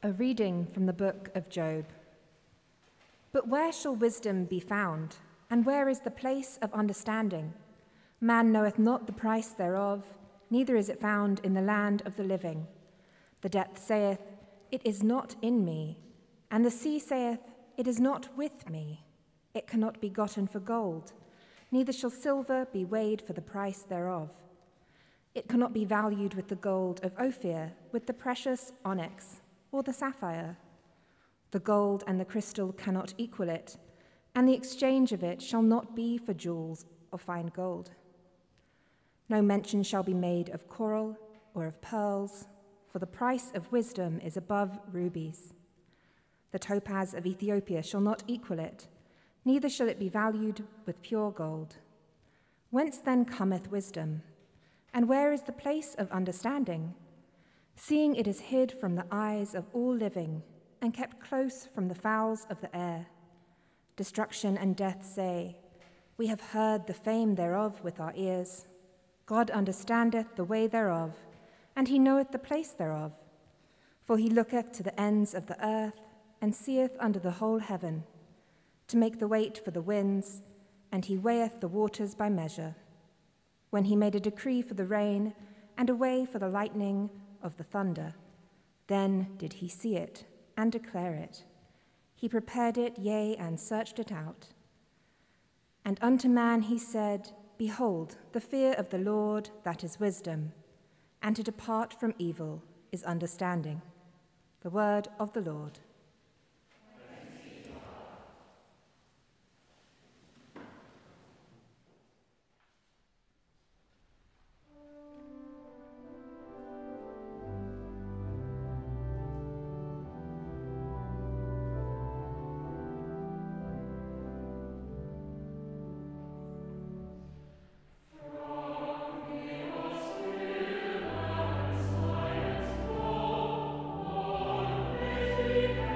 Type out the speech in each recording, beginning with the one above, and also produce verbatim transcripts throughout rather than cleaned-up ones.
A reading from the book of Job. But where shall wisdom be found? And where is the place of understanding? Man knoweth not the price thereof, neither is it found in the land of the living. The depth saith, It is not in me, and the sea saith, It is not with me. It cannot be gotten for gold, neither shall silver be weighed for the price thereof. It cannot be valued with the gold of Ophir, with the precious onyx, or the sapphire. The gold and the crystal cannot equal it, and the exchange of it shall not be for jewels of fine gold. No mention shall be made of coral or of pearls, for the price of wisdom is above rubies. The topaz of Ethiopia shall not equal it, neither shall it be valued with pure gold. Whence then cometh wisdom? And where is the place of understanding? Seeing it is hid from the eyes of all living, and kept close from the fowls of the air. Destruction and death say, We have heard the fame thereof with our ears. God understandeth the way thereof, and he knoweth the place thereof. For he looketh to the ends of the earth, and seeth under the whole heaven, to make the weight for the winds, and he weigheth the waters by measure. When he made a decree for the rain, and a way for the lightning of the thunder, then did he see it and declare it. He prepared it, yea, and searched it out. And unto man he said, Behold, the fear of the Lord, that is wisdom, and to depart from evil is understanding. The word of the Lord. Thank you.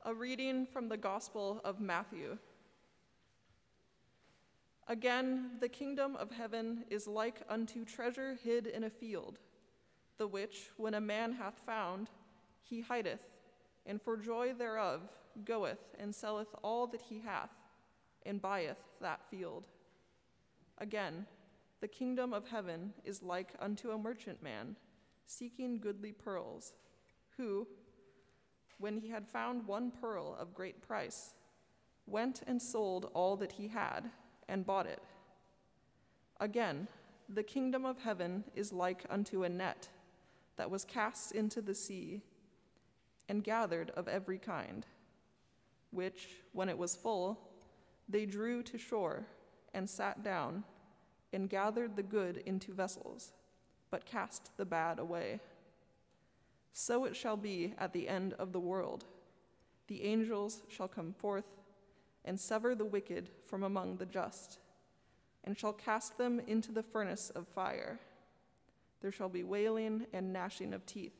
A reading from the Gospel of Matthew. Again, the kingdom of heaven is like unto treasure hid in a field, the which, when a man hath found, he hideth, and for joy thereof goeth and selleth all that he hath, and buyeth that field. Again, the kingdom of heaven is like unto a merchant man, seeking goodly pearls, who, when he had found one pearl of great price, went and sold all that he had, and bought it. Again, the kingdom of heaven is like unto a net that was cast into the sea, and gathered of every kind, which, when it was full, they drew to shore, and sat down, and gathered the good into vessels, but cast the bad away. So it shall be at the end of the world. The angels shall come forth, and sever the wicked from among the just, and shall cast them into the furnace of fire. There shall be wailing and gnashing of teeth.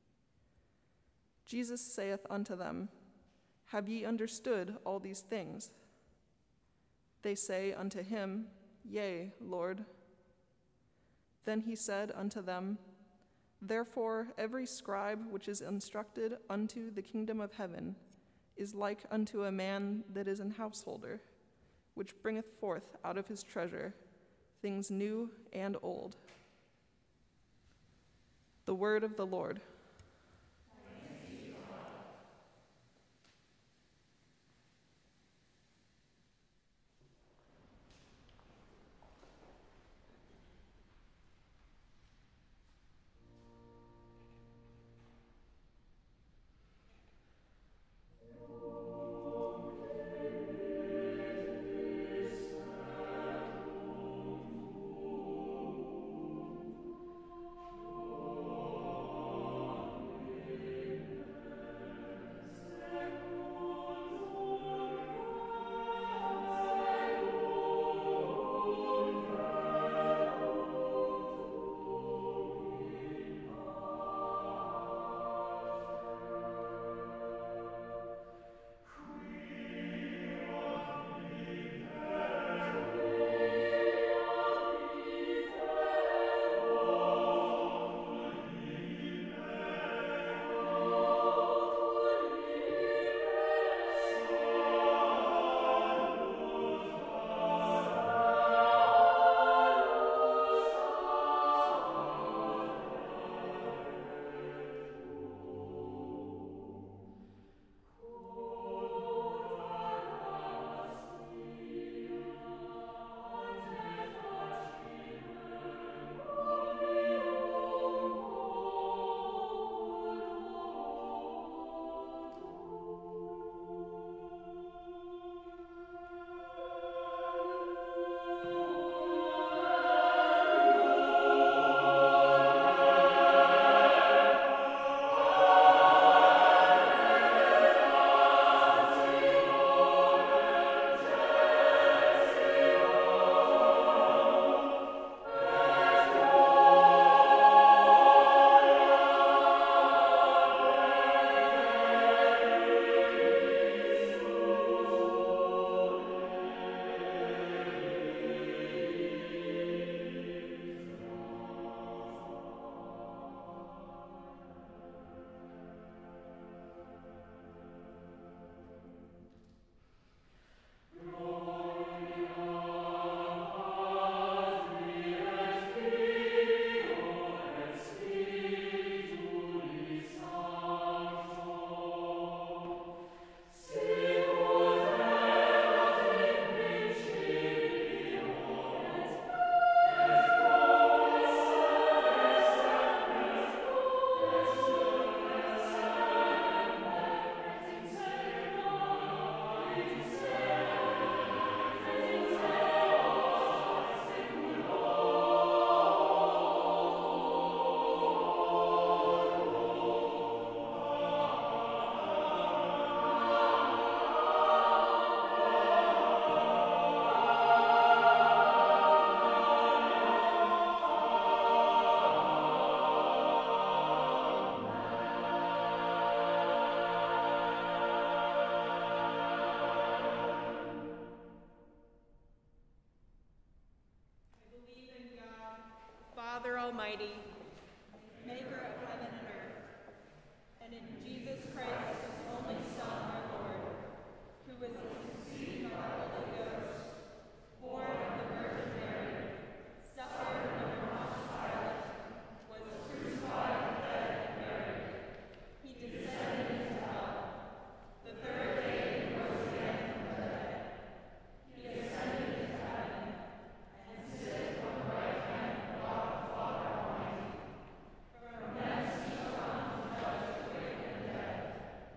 Jesus saith unto them, Have ye understood all these things? They say unto him, Yea, Lord. Then he said unto them, Therefore every scribe which is instructed unto the kingdom of heaven is like unto a man that is an householder, which bringeth forth out of his treasure things new and old. The word of the Lord. Father Almighty, maker of heaven and earth, and in Jesus Christ, his only Son, our Lord, who was conceived by the Holy Ghost, born of the Virgin Mary, suffered under Pontius Pilate, was crucified, dead, and buried. He descended into hell. The third day he rose again from the dead. He ascended into heaven, and sitteth on the right hand of God the Father Almighty. From thence he shall come to judge the quick and the dead.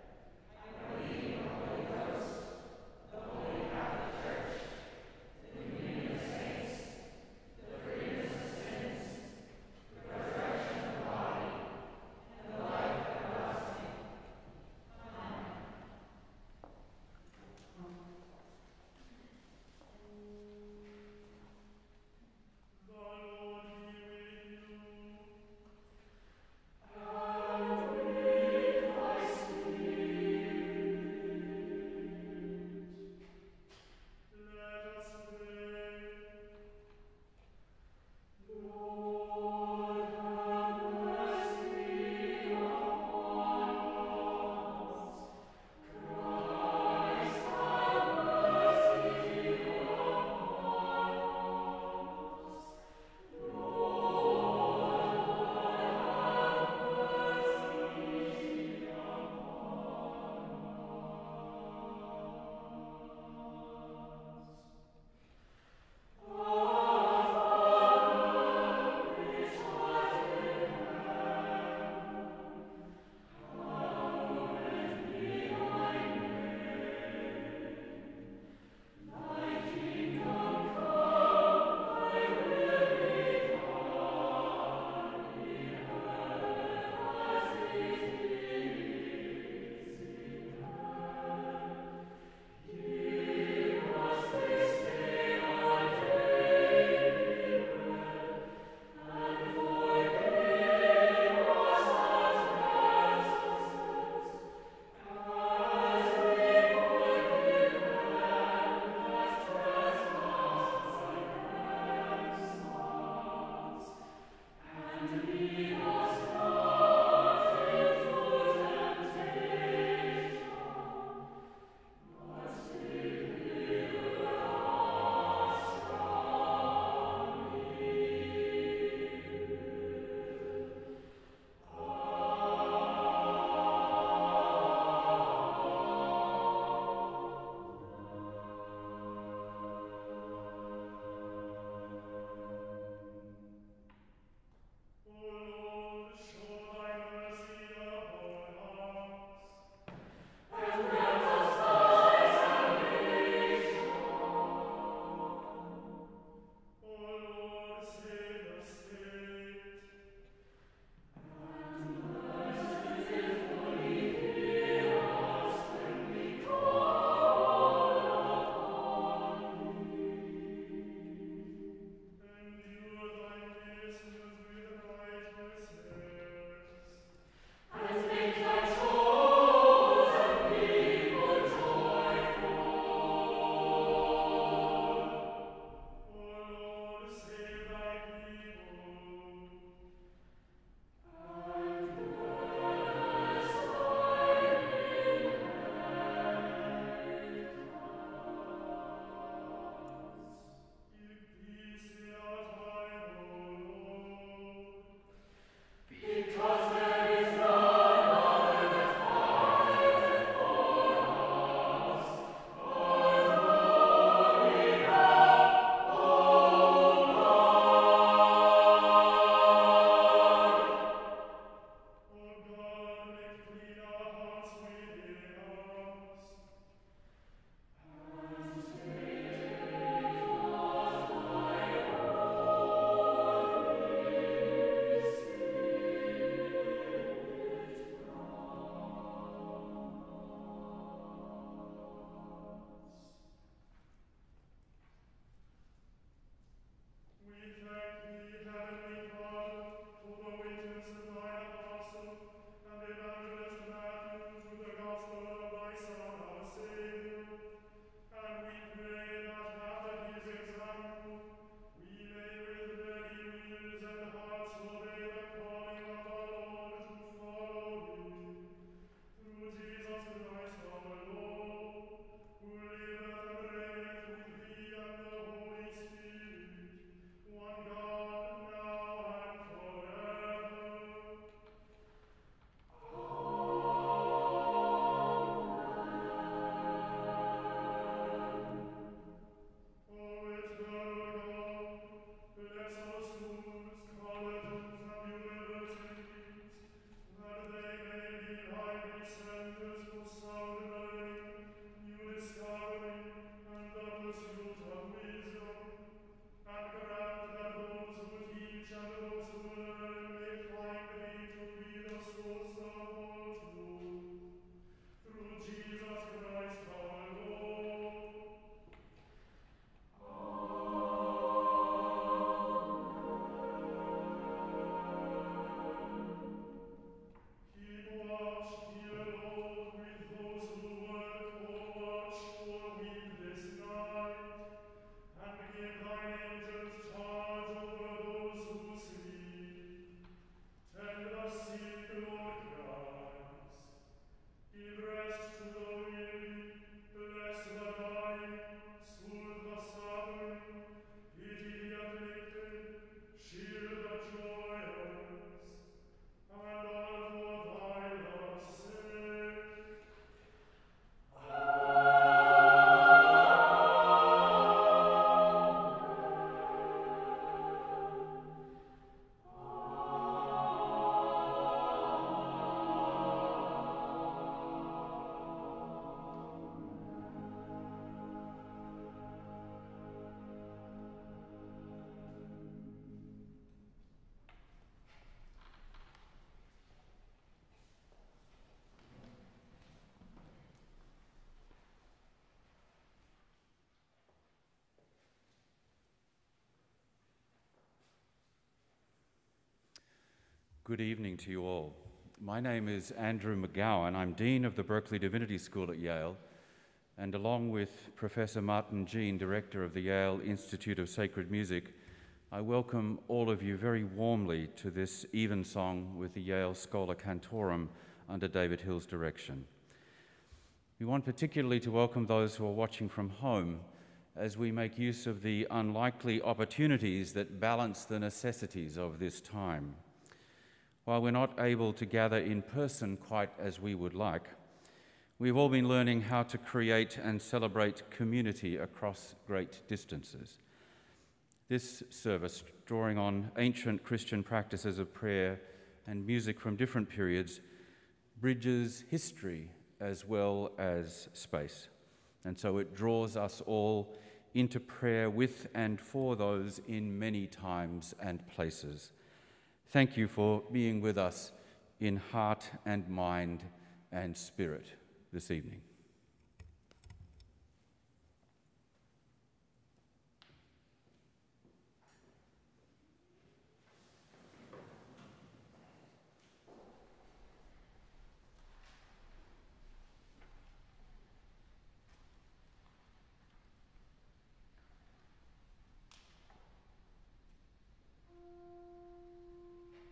Good evening to you all. My name is Andrew McGowan. I'm Dean of the Berkeley Divinity School at Yale, and along with Professor Martin Jean, Director of the Yale Institute of Sacred Music, I welcome all of you very warmly to this evensong with the Yale Schola Cantorum under David Hill's direction. We want particularly to welcome those who are watching from home as we make use of the unlikely opportunities that balance the necessities of this time. While we're not able to gather in person quite as we would like, we've all been learning how to create and celebrate community across great distances. This service, drawing on ancient Christian practices of prayer and music from different periods, bridges history as well as space. And so it draws us all into prayer with and for those in many times and places. Thank you for being with us in heart and mind and spirit this evening.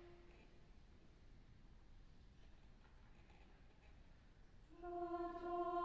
Lord,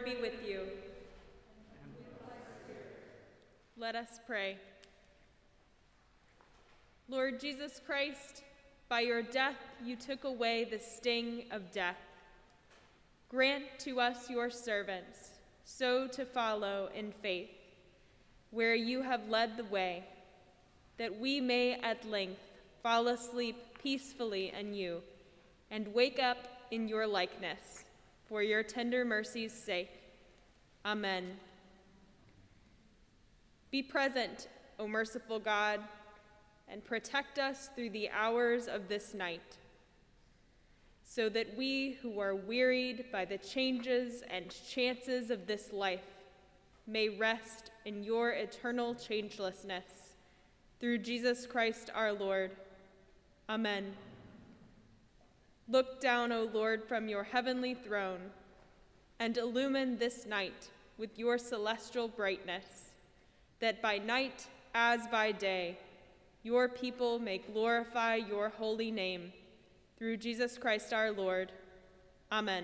be with you. Let us pray. Lord Jesus Christ, by your death you took away the sting of death. Grant to us, your servants, so to follow in faith, where you have led the way, that we may at length fall asleep peacefully in you and wake up in your likeness, for your tender mercy's sake. Amen. Be present, O merciful God, and protect us through the hours of this night, so that we who are wearied by the changes and chances of this life may rest in your eternal changelessness. Through Jesus Christ our Lord. Amen. Look down, O Lord, from your heavenly throne, and illumine this night with your celestial brightness, that by night as by day your people may glorify your holy name. Through Jesus Christ our Lord. Amen.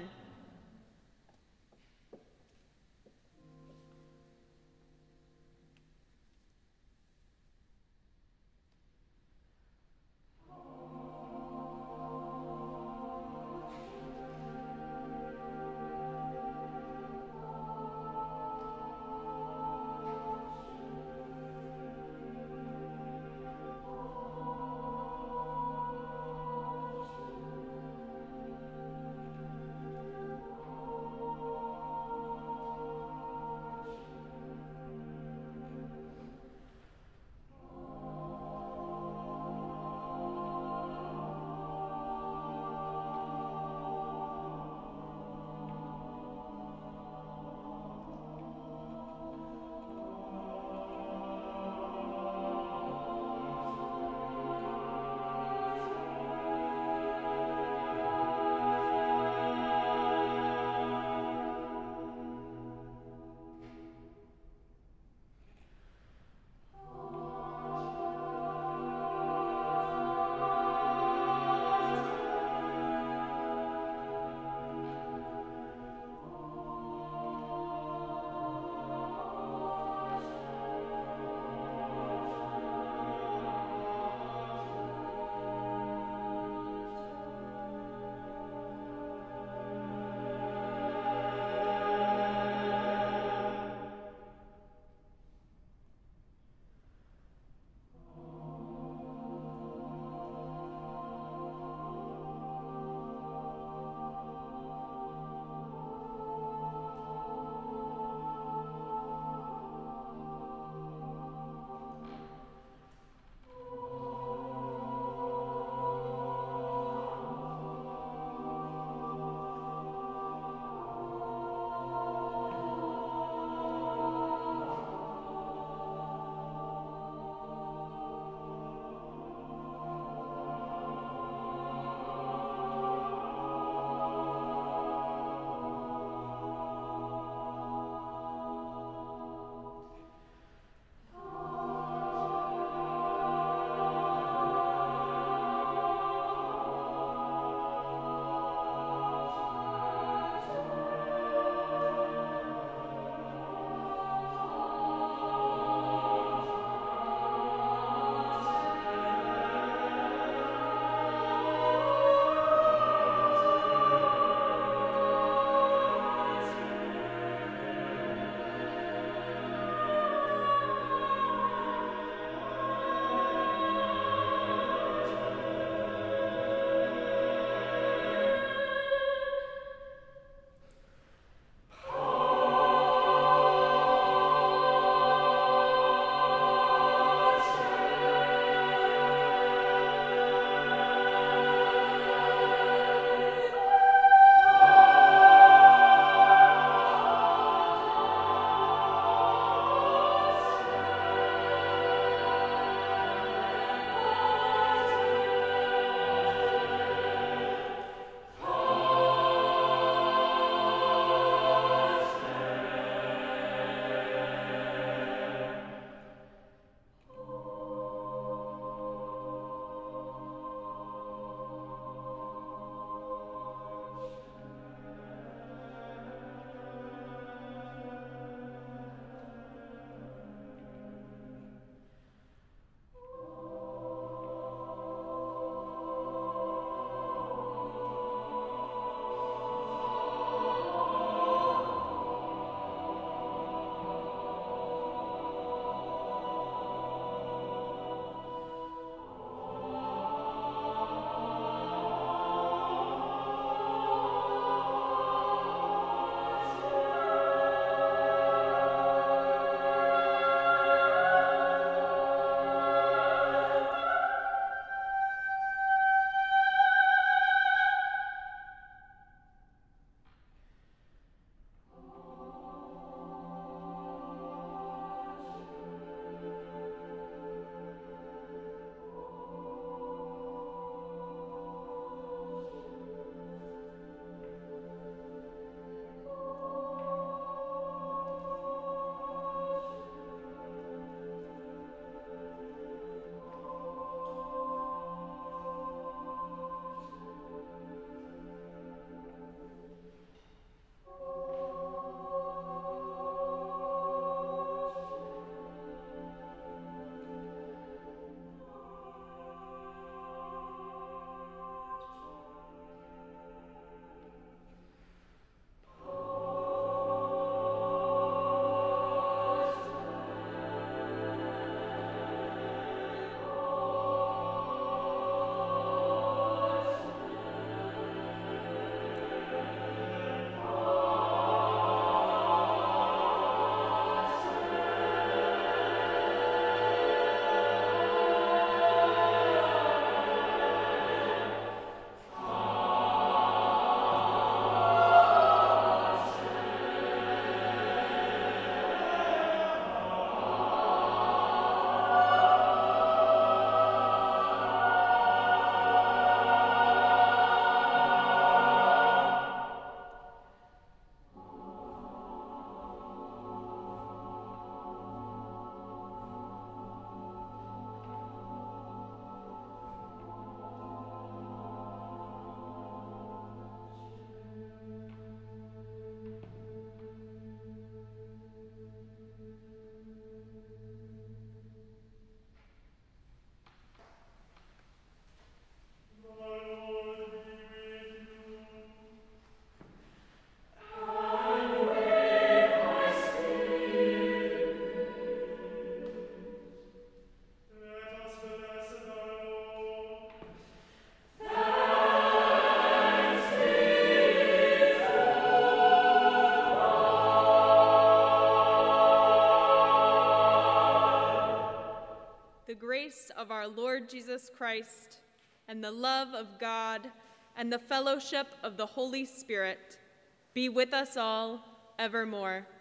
The grace of our Lord Jesus Christ, and the love of God, and the fellowship of the Holy Spirit be with us all evermore.